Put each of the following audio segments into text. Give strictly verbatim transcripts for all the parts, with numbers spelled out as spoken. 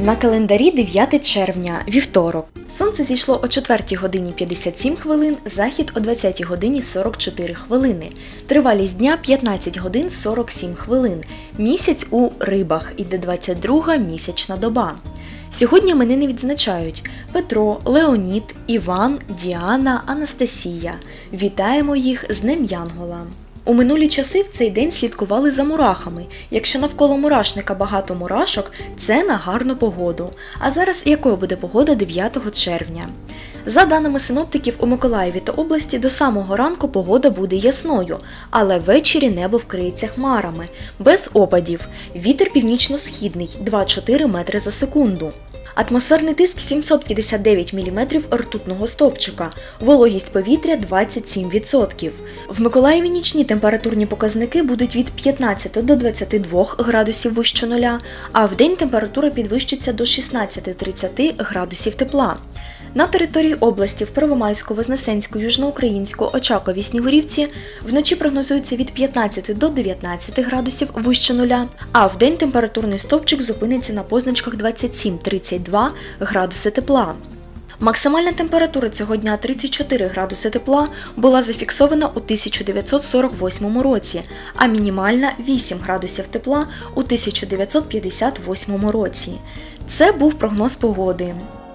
На календарі дев'яте червня, вівторок. Сонце зійшло о четвертій годині п'ятдесят сім хвилин, захід о двадцятій годині сорок чотири хвилини. Тривалість дня п'ятнадцять годин сорок сім хвилин. Місяць у рибах, іде двадцять друга місячна доба. Сьогодні іменини відзначають Петро, Леонід, Іван, Діана, Анастасія. Вітаємо їх з Днем Янгола. У минулі часи в цей день слідкували за мурахами. Якщо навколо мурашника багато мурашок, це на гарну погоду. А зараз якою буде погода дев'ятого червня? За даними синоптиків, у Миколаєві та області до самого ранку погода буде ясною, але ввечері небо вкриється хмарами, без опадів. Вітер північно-східний – два-чотири метри за секунду. Атмосферний тиск сімсот п'ятдесят дев'ять міліметрів ртутного стовпчика, вологість повітря двадцять сім відсотків. В Миколаєві нічні температурні показники будуть від п'ятнадцяти до двадцяти двох градусів вище нуля, а вдень температура підвищиться до шістнадцяти - тридцяти градусів тепла. На території області в Первомайську, Вознесенську, Южноукраїнську, Очакові, Снігурівці вночі прогнозується від п'ятнадцяти до дев'ятнадцяти градусів вище нуля, а вдень температурний стовпчик зупиниться на позначках двадцять сім - тридцять два градуси тепла. Максимальна температура цього дня тридцять чотири градуси тепла була зафіксована у тисяча дев'ятсот сорок восьмому році, а мінімальна вісім градусів тепла у тисяча дев'ятсот п'ятдесят восьмому році. Це був прогноз погоди.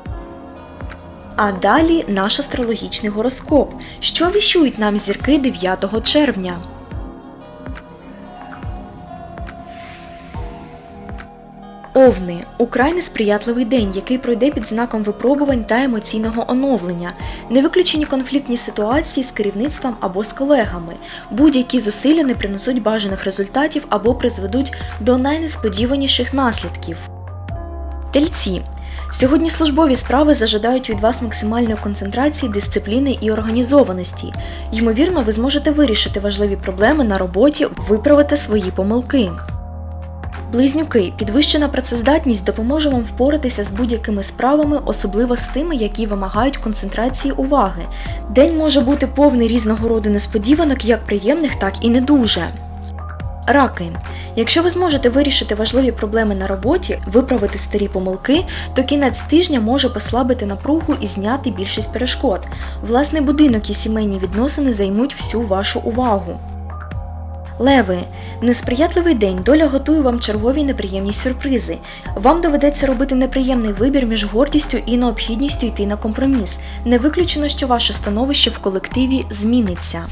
А далі наш астрологічний гороскоп. Що віщують нам зірки дев'ятого червня? Овни – украй несприятливий день, який пройде під знаком випробувань та емоційного оновлення. Не виключені конфліктні ситуації з керівництвом або з колегами. Будь-які зусилля не принесуть бажаних результатів або призведуть до найнесподіваніших наслідків. Тельці. Сьогодні службові справи зажадають від вас максимальної концентрації, дисципліни і організованості. Ймовірно, ви зможете вирішити важливі проблеми на роботі, виправити свої помилки. Близнюки. Підвищена працездатність допоможе вам впоратися з будь-якими справами, особливо з тими, які вимагають концентрації уваги. День може бути повний різного роду несподіванок, як приємних, так і не дуже. Раки. Якщо ви зможете вирішити важливі проблеми на роботі, виправити старі помилки, то кінець тижня може послабити напругу і зняти більшість перешкод. Власний будинок і сімейні відносини займуть всю вашу увагу. Леви. Несприятливий день, доля готує вам чергові неприємні сюрпризи. Вам доведеться робити неприємний вибір між гордістю і необхідністю йти на компроміс. Не виключено, що ваше становище в колективі зміниться.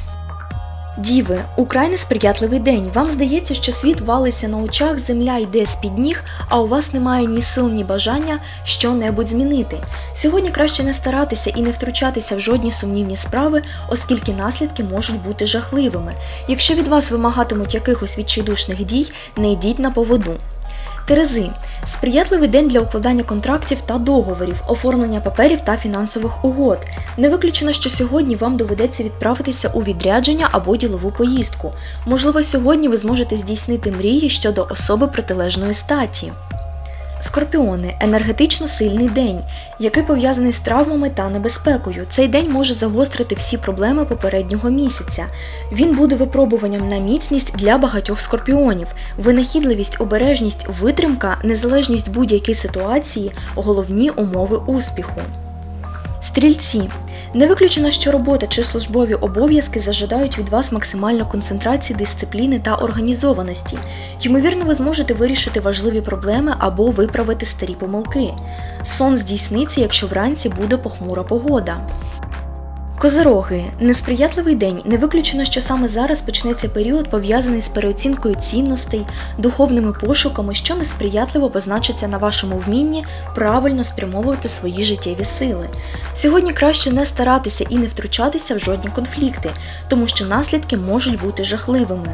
Діви. Украй несприятливий день. Вам здається, що світ валиться на очах, земля йде з-під ніг, а у вас немає ні сил, ні бажання що-небудь змінити. Сьогодні краще не старатися і не втручатися в жодні сумнівні справи, оскільки наслідки можуть бути жахливими. Якщо від вас вимагатимуть якихось відчайдушних дій, не йдіть на поводу. Терези. Сприятливий день для укладання контрактів та договорів, оформлення паперів та фінансових угод. Не виключено, що сьогодні вам доведеться відправитися у відрядження або ділову поїздку. Можливо, сьогодні ви зможете здійснити мрії щодо особи протилежної статі. Скорпіони – енергетично сильний день, який пов'язаний з травмами та небезпекою. Цей день може загострити всі проблеми попереднього місяця. Він буде випробуванням на міцність для багатьох скорпіонів. Винахідливість, обережність, витримка, незалежність будь-якої ситуації – головні умови успіху. Стрільці. Не виключено, що робота чи службові обов'язки зажадають від вас максимальну концентрацію, дисципліни та організованості. Ймовірно, ви зможете вирішити важливі проблеми або виправити старі помилки. Сон здійсниться, якщо вранці буде похмура погода. Козироги. Несприятливий день. Не виключено, що саме зараз почнеться період, пов'язаний з переоцінкою цінностей, духовними пошуками, що несприятливо позначиться на вашому вмінні правильно спрямовувати свої життєві сили. Сьогодні краще не старатися і не втручатися в жодні конфлікти, тому що наслідки можуть бути жахливими.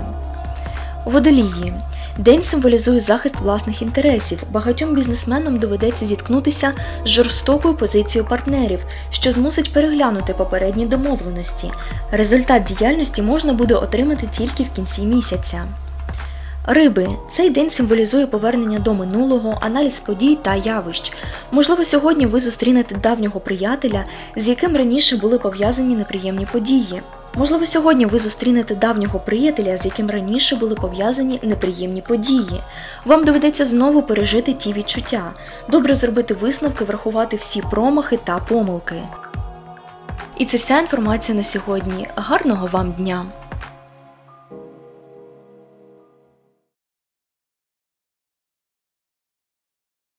Водолії. День символізує захист власних інтересів. Багатьом бізнесменам доведеться зіткнутися з жорстокою позицією партнерів, що змусить переглянути попередні домовленості. Результат діяльності можна буде отримати тільки в кінці місяця. Риби. Цей день символізує повернення до минулого, аналіз подій та явищ. Можливо, сьогодні ви зустрінете давнього приятеля, з яким раніше були пов'язані неприємні події. Можливо, сьогодні ви зустрінете давнього приятеля, з яким раніше були пов'язані неприємні події. Вам доведеться знову пережити ті відчуття. Добре зробити висновки, врахувати всі промахи та помилки. І це вся інформація на сьогодні. Гарного вам дня!